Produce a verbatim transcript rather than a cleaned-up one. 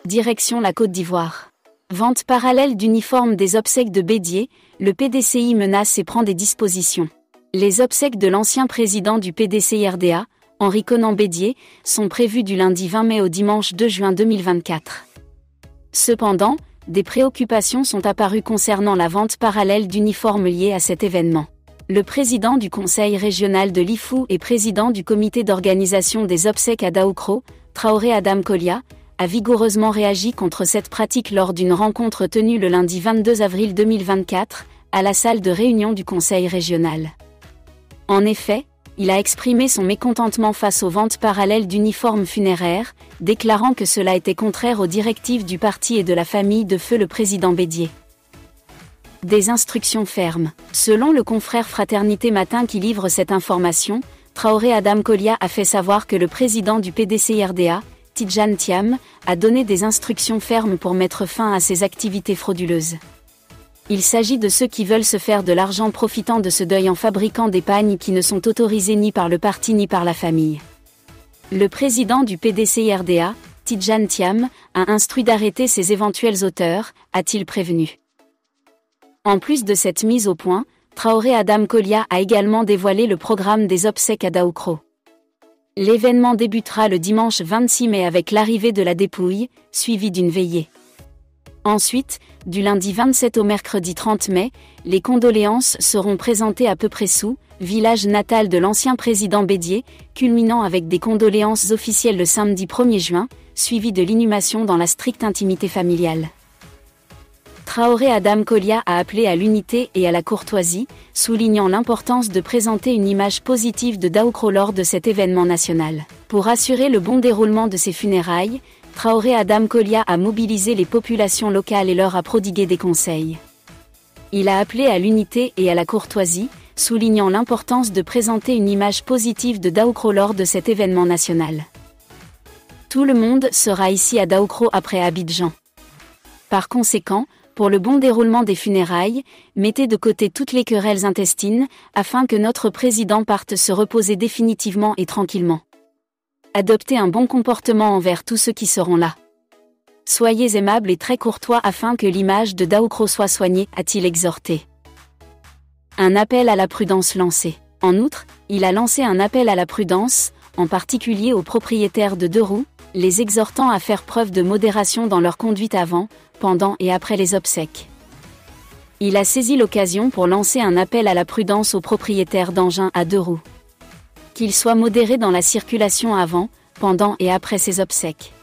Direction la Côte d'Ivoire. Vente parallèle d'uniformes des obsèques de Bédié, le P D C I menace et prend des dispositions. Les obsèques de l'ancien président du P D C I R D A, Henri Konan Bédié, sont prévues du lundi vingt mai au dimanche deux juin deux mille vingt-quatre. Cependant, des préoccupations sont apparues concernant la vente parallèle d'uniformes liés à cet événement. Le président du conseil régional de l'I F U et président du comité d'organisation des obsèques à Daoukro, Traoré Adam Kolia, a vigoureusement réagi contre cette pratique lors d'une rencontre tenue le lundi vingt-deux avril deux mille vingt-quatre, à la salle de réunion du conseil régional. En effet, il a exprimé son mécontentement face aux ventes parallèles d'uniformes funéraires, déclarant que cela était contraire aux directives du parti et de la famille de feu le président Bédié. Des instructions fermes. Selon le confrère Fraternité Matin qui livre cette information, Traoré Adam Kolia a fait savoir que le président du P D C I R D A, Tidjane Thiam, a donné des instructions fermes pour mettre fin à ces activités frauduleuses. Il s'agit de ceux qui veulent se faire de l'argent profitant de ce deuil en fabriquant des pagnes qui ne sont autorisées ni par le parti ni par la famille. Le président du P D C I R D A, Tidjane Thiam, a instruit d'arrêter ces éventuels auteurs, a-t-il prévenu. En plus de cette mise au point, Traoré Adam Kolia a également dévoilé le programme des obsèques à Daoukro. L'événement débutera le dimanche vingt-six mai avec l'arrivée de la dépouille, suivie d'une veillée. Ensuite, du lundi vingt-sept au mercredi trente mai, les condoléances seront présentées à Peu-Pressou, village natal de l'ancien président Bédié, culminant avec des condoléances officielles le samedi premier juin, suivies de l'inhumation dans la stricte intimité familiale. Traoré Adam Kolia a appelé à l'unité et à la courtoisie, soulignant l'importance de présenter une image positive de Daoukro lors de cet événement national. Pour assurer le bon déroulement de ces funérailles, Traoré Adam Kolia a mobilisé les populations locales et leur a prodigué des conseils. Il a appelé à l'unité et à la courtoisie, soulignant l'importance de présenter une image positive de Daoukro lors de cet événement national. Tout le monde sera ici à Daoukro après Abidjan. Par conséquent, pour le bon déroulement des funérailles, mettez de côté toutes les querelles intestines, afin que notre président parte se reposer définitivement et tranquillement. Adoptez un bon comportement envers tous ceux qui seront là. Soyez aimables et très courtois afin que l'image de Daoukro soit soignée, a-t-il exhorté. Un appel à la prudence lancé. En outre, il a lancé un appel à la prudence, en particulier aux propriétaires de deux roues, les exhortant à faire preuve de modération dans leur conduite avant, pendant et après les obsèques. Il a saisi l'occasion pour lancer un appel à la prudence aux propriétaires d'engins à deux roues. Qu'ils soient modérés dans la circulation avant, pendant et après ces obsèques.